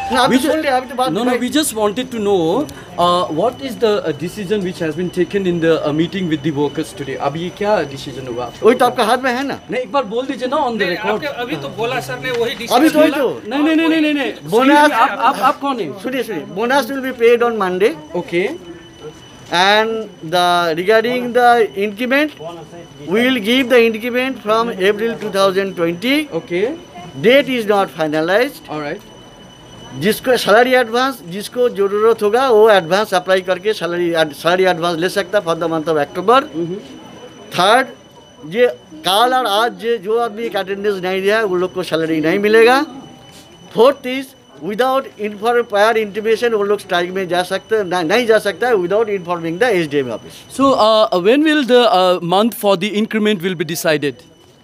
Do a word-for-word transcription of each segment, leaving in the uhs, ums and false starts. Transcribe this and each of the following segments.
We just, no, no, we just wanted to know uh, what is the uh, decision which has been taken in the uh, meeting with the workers today. अब ये क्या decision हुआ? वही तो आपका हाथ में है ना? नहीं, एक बार बोल दीजिए ना on the record. अभी तो बोला सर ने वही decision. अभी तो वही तो. नहीं नहीं नहीं नहीं नहीं. बोनस आप आप आप कौन हैं? सुनिए सुनिए. Bonus will be paid on Monday. Okay. And the regarding the increment, we will give the increment from April two thousand twenty. Okay. Date is not finalized. All right. जिसको सैलरी एडवांस जिसको जरूरत होगा वो advance apply करके salary salary advance ले सकता for the month of October. Third, ये कल और आज जे जो आदमी अटेंडेंस नहीं दिया वो लोग को सैलरी नहीं मिलेगा। Fourth is without inform prior intimation वो लोग स्ट्राइक में जा सकते नहीं, नहीं जा सकता है without informing the SDM office. So when will the month for the increment will be decided?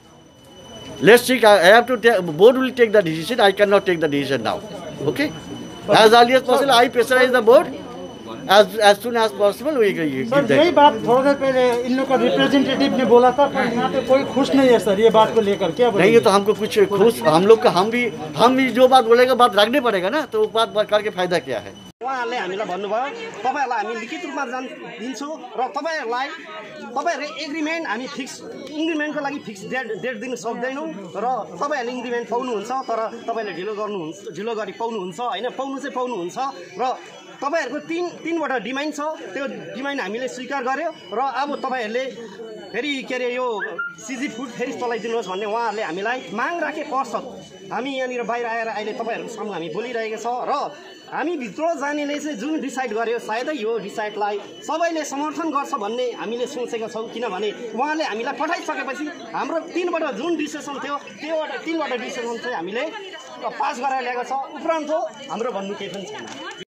Let's see. I have to take. Board will take the decision. I cannot take the decision now. Okay. As early as possible, I pressurize the board. As as soon as possible, we give sir them. यही बात थोड़ा देर पहले in लोग का representative ने बोला था, पर यहाँ पे कोई खुश नहीं है सर ये बात को लेकर। क्या नहीं, ये तो हमको कुछ खुश हम लोग का हम भी हम भी जो बात बोलेगा बात रखने पड़ेगा ना, तो बात बात करके फायदा क्या है? उहाँहरूले हामीलाई भन्नुभयो तपाईहरुलाई हामी लिखित रूपमा जान दिन्छौँ र तपाईहरुलाई तपाईहरुले एग्रीमेन्ट हामी फिक्स इन्क्रिमेन्टको लागि फिक्स डेट डेट दिन सक्दैनौँ र तपाईहरुले इन्क्रिमेन्ट पाउनुहुन्छ तर तपाईले ढिलो गर्नुहुन्छ ढिलो गरी पाउनुहुन्छ हैन पाउनु चाहिँ पाउनुहुन्छ र तपाईहरुको तीन तीनवटा डिमान्ड छ त्यो डिमान्ड हामीले स्वीकार गर्यो र अब तपाईहरुले फेरि के अरे यो सिजी फुड फेरि चलाइदिनुहोस् भन्ने उहाँहरूले हामीलाई माग राखे पर्छ। हामी यहाँनिर बाहिर आएर अहिले तपाईहरुको सामु हामी बोलिरहेको छ र हामी भित्र जानेले चाहिँ जुन डिसाइड गर्यो सायदै यो डिसाइडलाई सबैले समर्थन गर्छ भन्ने हामीले सोचेका छौँ, किनभने उहाँले हामीलाई पठाइसकेपछि हाम्रो तीनवटा जुन डिसिसन थियो त्योवटा तीनवटा डिसिसन चाहिँ हामीले पास गराएर ल्याएको छ। उपरान्त हाम्रो भन्नु केही पनि छैन।